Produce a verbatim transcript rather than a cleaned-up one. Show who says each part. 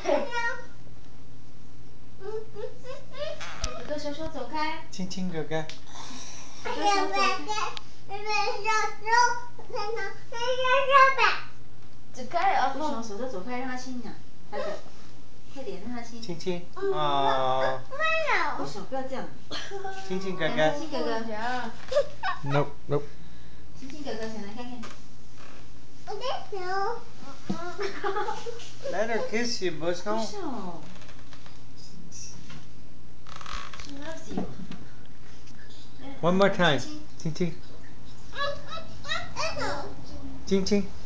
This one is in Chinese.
Speaker 1: 哥哥，手手走开。
Speaker 2: 亲亲哥哥。
Speaker 1: 哥哥手走开。走开啊！不行，手手走开，让他亲你。他的，快点让他亲。
Speaker 2: 亲亲。哦。
Speaker 1: 不行，不要这样。
Speaker 2: 亲亲哥哥。
Speaker 1: 亲哥哥。
Speaker 2: No no。
Speaker 1: 亲亲哥哥，想来看看。
Speaker 2: Let her kiss you, Bush. No.
Speaker 1: 不是哦。是 Mercy 吗
Speaker 2: One more time. 亲亲。亲亲。